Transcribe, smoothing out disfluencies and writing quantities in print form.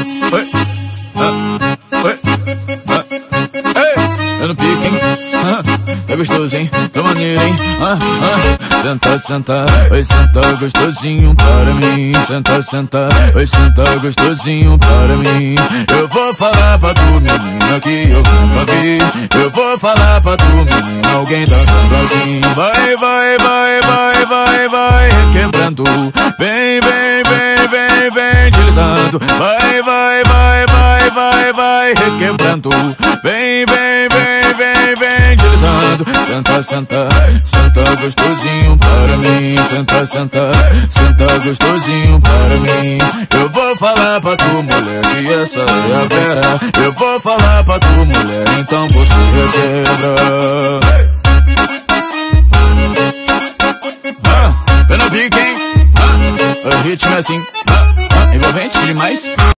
oi, oi, ei, eu no pique, hein? É gostosinho, tô maneiro, hein? Senta, senta, oi, senta gostosinho para mim. Senta, senta, oi, senta gostosinho para mim. Eu vou falar pra tu, menina, que eu nunca vi. Eu vou falar pra tu, menina, alguém dançando assim. Vai, vai, vai, vai, vai, vai, requebrando. Vem, vem, vem, vem, vem, deslizando. Vai, vai, vai, vai, vai, vai, requebrando. Vem, vem, vem, vem, vem, deslizando. Senta, senta, senta gostosinho para mim. Senta, senta, senta gostosinho para mim. Eu vou falar pra tu, mulher, que essa é a vera. Eu vou falar pra tu, mulher, então você requebra. Vem no pique, hein? O ritmo é assim, envolvente demais.